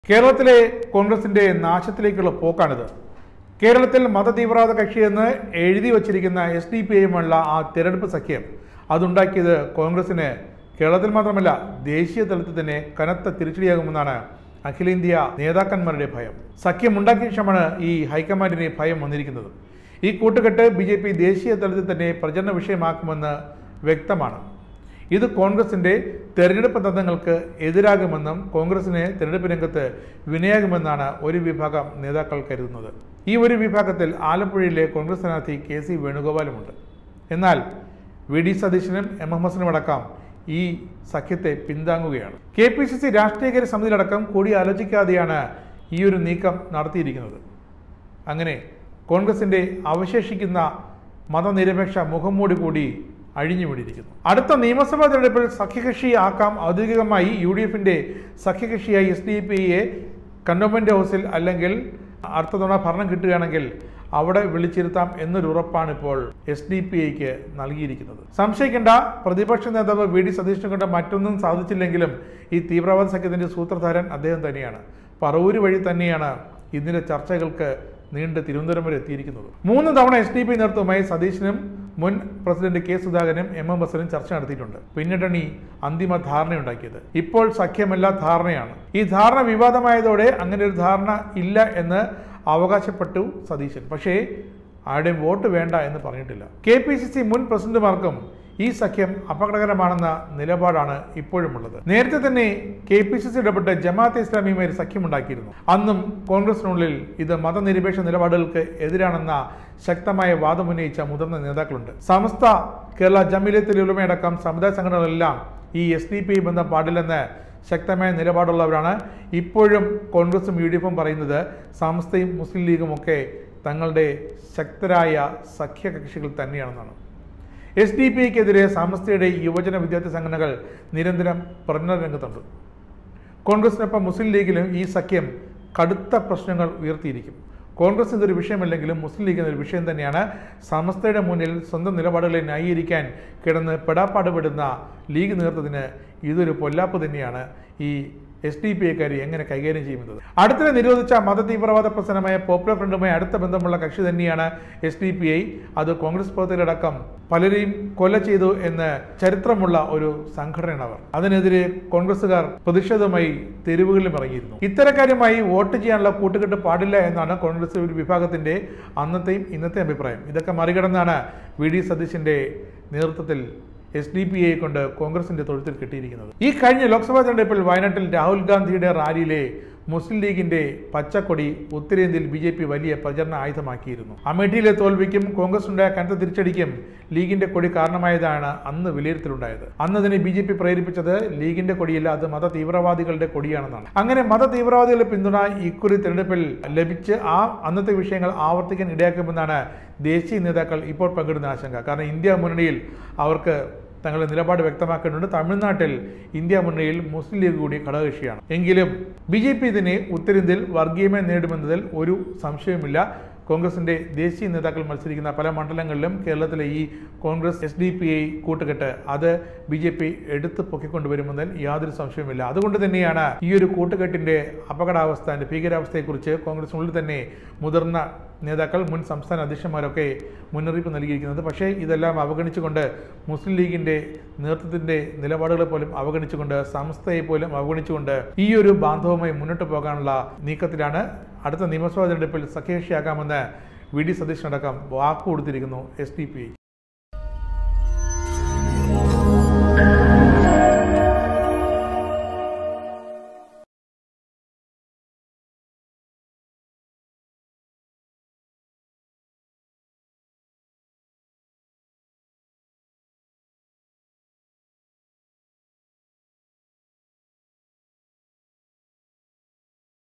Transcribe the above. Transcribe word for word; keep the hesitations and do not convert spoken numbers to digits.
കേരളത്തിലെ കോൺഗ്രസിന്റെ നാശത്തിലേക്കുള്ള പോക്കാണിത്. കേരളത്തിൽ മതതീവ്രവാദ കക്ഷിയെന്ന് എഴുതി വച്ചിരിക്കുന്ന എസ് ഡി പി ഐയുമുള്ള ആ തെരഞ്ഞെടുപ്പ് സഖ്യം അതുണ്ടാക്കിയത് കോൺഗ്രസിന് കേരളത്തിൽ മാത്രമല്ല ദേശീയ തലത്തിൽ തന്നെ കനത്ത തിരിച്ചടിയാകുമെന്നാണ് അഖിലേന്ത്യാ നേതാക്കന്മാരുടെ ഭയം. സഖ്യം ഉണ്ടാക്കിയ ശേഷമാണ് ഈ ഹൈക്കമാൻഡിന് ഭയം വന്നിരിക്കുന്നത്. ഈ കൂട്ടുകെട്ട് ബി ജെ പി ദേശീയ തലത്തിൽ തന്നെ പ്രചരണ വിഷയമാക്കുമെന്ന് വ്യക്തമാണ്. ഇത് കോൺഗ്രസിന്റെ തെരഞ്ഞെടുപ്പ് തന്ത്രങ്ങൾക്ക് എതിരാകുമെന്നും കോൺഗ്രസിനെ തെരഞ്ഞെടുപ്പ് രംഗത്ത് വിനയാകുമെന്നാണ് ഒരു വിഭാഗം നേതാക്കൾ കരുതുന്നത്. ഈ ഒരു വിഭാഗത്തിൽ ആലപ്പുഴയിലെ കോൺഗ്രസ് സ്ഥാനാർത്ഥി കെ സി വേണുഗോപാലുമുണ്ട്. എന്നാൽ വി ഡി സതീശനും എം എം ഹസനും അടക്കം ഈ സഖ്യത്തെ പിന്താങ്ങുകയാണ്. കെ പി സി സി രാഷ്ട്രീയകാര്യ സമിതിയിലടക്കം കൂടിയാലോചിക്കാതെയാണ് ഈ ഒരു നീക്കം നടത്തിയിരിക്കുന്നത്. അങ്ങനെ കോൺഗ്രസിന്റെ അവശേഷിക്കുന്ന മതനിരപേക്ഷ മുഖംമൂടി കൂടി അഴിഞ്ഞു വീണിരിക്കുന്നു. അടുത്ത നിയമസഭാ തെരഞ്ഞെടുപ്പിൽ സഖ്യകക്ഷി ആക്കാം. ഔദ്യോഗികമായി യു ഡി എഫിന്റെ സഖ്യകക്ഷിയായി എസ് ഡി പി ഐയെ കണ്ടോൺമെന്റ് ഹൗസിൽ അല്ലെങ്കിൽ അടുത്ത തവണ ഭരണം കിട്ടുകയാണെങ്കിൽ അവിടെ വിളിച്ചിരുത്താം എന്നൊരു ഉറപ്പാണ് ഇപ്പോൾ എസ് ഡി പി ഐക്ക് നൽകിയിരിക്കുന്നത്. സംശയിക്കേണ്ട, പ്രതിപക്ഷ നേതാവ് വി ഡി സതീശനെ കൊണ്ട് മറ്റൊന്നും സാധിച്ചില്ലെങ്കിലും ഈ തീവ്രവാദ സഖ്യത്തിന്റെ സൂത്രധാരൻ അദ്ദേഹം തന്നെയാണ്. പറവൂര് വഴി തന്നെയാണ് ഇതിന്റെ ചർച്ചകൾക്ക് നീണ്ട് തിരുവനന്തപുരം വരെ എത്തിയിരിക്കുന്നത്. മൂന്ന് തവണ എസ് ഡി പി നേതൃത്വമായി സതീശനും മുൻ പ്രസിഡന്റ് കെ സുധാകരനും എം എം ഹസനും ചർച്ച നടത്തിയിട്ടുണ്ട്. പിന്നീടാണ് ഈ അന്തിമ ധാരണയുണ്ടാക്കിയത്. ഇപ്പോൾ സഖ്യമല്ല, ധാരണയാണ്. ഈ ധാരണ വിവാദമായതോടെ അങ്ങനെ ഒരു ധാരണ ഇല്ല എന്ന് അവകാശപ്പെട്ടു സതീശൻ. പക്ഷേ ആരുടെയും വോട്ട് വേണ്ട എന്ന് പറഞ്ഞിട്ടില്ല. കെ പി സി സി മുൻ പ്രസിഡന്റുമാർക്കും ഈ സഖ്യം അപകടകരമാണെന്ന നിലപാടാണ് ഇപ്പോഴുമുള്ളത്. നേരത്തെ തന്നെ കെ പി സി സി ഇടപെട്ട് ജമാഅത്തെ ഇസ്ലാമിയുമായി ഒരു സഖ്യമുണ്ടാക്കിയിരുന്നു. അന്നും കോൺഗ്രസിനുള്ളിൽ ഇത് മതനിരപേക്ഷ നിലപാടുകൾക്ക് എതിരാണെന്ന ശക്തമായ വാദമുന്നയിച്ച മുതിർന്ന നേതാക്കളുണ്ട്. സമസ്ത, കേരള ജമീയത്തുൽ ഉലമയടക്കം സമുദായ സംഘടനകളെല്ലാം ഈ എസ് ഡി പി ഐ ബന്ധം പാടില്ലെന്ന് ശക്തമായ നിലപാടുള്ളവരാണ്. ഇപ്പോഴും കോൺഗ്രസും യു ഡി എഫും പറയുന്നത് സമസ്തയും മുസ്ലിം ലീഗും ഒക്കെ തങ്ങളുടെ ശക്തരായ സഖ്യകക്ഷികൾ തന്നെയാണെന്നാണ്. എസ് ഡി പി ഐക്കെതിരെ സമസ്തയുടെ യുവജന വിദ്യാർത്ഥി സംഘടനകൾ നിരന്തരം പ്രചരണ രംഗത്തുണ്ട്. കോൺഗ്രസിനൊപ്പം മുസ്ലിം ലീഗിലും ഈ സഖ്യം കടുത്ത പ്രശ്നങ്ങൾ ഉയർത്തിയിരിക്കും. കോൺഗ്രസ് ഇതൊരു വിഷയമല്ലെങ്കിലും മുസ്ലിം ലീഗ് എന്നൊരു വിഷയം തന്നെയാണ്. സമസ്തയുടെ മുന്നിൽ സ്വന്തം നിലപാടുകളെ ന്യായീകരിക്കാൻ കിടന്ന് പെടാപ്പാടുപെടുന്ന ലീഗ് നേതൃത്വത്തിന് ഇതൊരു പൊല്ലാപ്പ് തന്നെയാണ്. ഈ എസ് ഡി പി ഐക്കാർ എങ്ങനെ കൈകാര്യം ചെയ്യുന്നത്. അടുത്തിടെ നിരോധിച്ച മതതീവ്രവാദ പ്രസ്ഥാനമായ പോപ്പുലർ ഫ്രണ്ടുമായി അടുത്ത ബന്ധമുള്ള കക്ഷി തന്നെയാണ് എസ് ഡി പി ഐ. അത് കോൺഗ്രസ് പ്രവർത്തകരടക്കം പലരെയും കൊല ചെയ്തു എന്ന് ചരിത്രമുള്ള ഒരു സംഘടനയാണ് അവർ. അതിനെതിരെ കോൺഗ്രസുകാർ പ്രതിഷേധവുമായി തെരുവുകളിലും ഇറങ്ങിയിരുന്നു. ഇത്തരക്കാരുമായി വോട്ട് ചെയ്യാനുള്ള കൂട്ടുകെട്ട് പാടില്ല എന്നാണ് കോൺഗ്രസ് ഒരു വിഭാഗത്തിന്റെ അന്നത്തെയും ഇന്നത്തെയും അഭിപ്രായം. ഇതൊക്കെ മറികടന്നാണ് വി ഡി സതീശന്റെ നേതൃത്വത്തിൽ എസ് ഡി പി ഐ കൊണ്ട് കോൺഗ്രസിന്റെ തൊഴുത്തിൽ കിട്ടിയിരിക്കുന്നത്. ഈ കഴിഞ്ഞ ലോക്സഭാ തെരഞ്ഞെടുപ്പിൽ വയനാട്ടിൽ രാഹുൽ ഗാന്ധിയുടെ റാലിയിലെ മുസ്ലിം ലീഗിന്റെ പച്ചക്കൊടി ഉത്തരേന്ത്യയിൽ ബി ജെ പി വലിയ പ്രചരണ ആയുധമാക്കിയിരുന്നു. അമേഠിയിലെ തോൽവിക്കും കോൺഗ്രസിനുണ്ടായ കനത്ത തിരിച്ചടിക്കും ലീഗിന്റെ കൊടി കാരണമായതാണ് അന്ന് വിലയിരുത്തലുണ്ടായത്. അന്ന് അതിനെ ബി ജെ പി പ്രേരിപ്പിച്ചത് ലീഗിന്റെ കൊടിയല്ല, അത് മത തീവ്രവാദികളുടെ കൊടിയാണെന്നാണ്. അങ്ങനെ മത തീവ്രവാദികളുടെ പിന്തുണ ഇക്കുറി തെരഞ്ഞെടുപ്പിൽ ലഭിച്ച് ആ അന്നത്തെ വിഷയങ്ങൾ ആവർത്തിക്കാൻ ഇടയാക്കുമെന്നാണ് ദേശീയ നേതാക്കൾ ഇപ്പോൾ പങ്കിടുന്ന ആശങ്ക. കാരണം ഇന്ത്യ മുന്നണിയിൽ അവർക്ക് തങ്ങളുടെ നിലപാട് വ്യക്തമാക്കേണ്ടതുണ്ട്. തമിഴ്നാട്ടിൽ ഇന്ത്യ മുന്നണിയിൽ മുസ്ലിം ലീഗ് കൂടി ഘടകകക്ഷിയാണ്. എങ്കിലും ബി ജെ പി ഇതിനെ ഉത്തരേന്ത്യയിൽ വർഗീയമായി നേടുമെന്നതിൽ ഒരു സംശയവുമില്ല. കോൺഗ്രസിന്റെ ദേശീയ നേതാക്കൾ മത്സരിക്കുന്ന പല മണ്ഡലങ്ങളിലും കേരളത്തിലെ ഈ Congress S D P I കൂട്ടുകെട്ട് അത് ബി ജെ പി എടുത്ത് പൊക്കിക്കൊണ്ടുവരുമെന്നതിൽ യാതൊരു സംശയവുമില്ല. അതുകൊണ്ട് തന്നെയാണ് ഈ ഒരു കൂട്ടുകെട്ടിന്റെ അപകടാവസ്ഥ, അതിന്റെ ഭീകരാവസ്ഥയെക്കുറിച്ച് കോൺഗ്രസിനുള്ളിൽ തന്നെ മുതിർന്ന നേതാക്കൾ, മുൻ സംസ്ഥാന അധ്യക്ഷന്മാരൊക്കെ മുന്നറിയിപ്പ് നൽകിയിരിക്കുന്നത്. പക്ഷേ ഇതെല്ലാം അവഗണിച്ചുകൊണ്ട് മുസ്ലിം ലീഗിന്റെ നേതൃത്വത്തിന്റെ നിലപാടുകളെ പോലും അവഗണിച്ചുകൊണ്ട് സമസ്തയെ പോലും അവഗണിച്ചുകൊണ്ട് ഈ ഒരു ബാന്ധവുമായി മുന്നോട്ട് പോകാനുള്ള നീക്കത്തിലാണ്. അടുത്ത നിയമസഭാ തെരഞ്ഞെടുപ്പിൽ സഖ്യകക്ഷിയാക്കാമെന്ന് വി ഡി സതീശനടക്കം വാക്ക് കൊടുത്തിരിക്കുന്നു എസ് ഡി പി ഐ.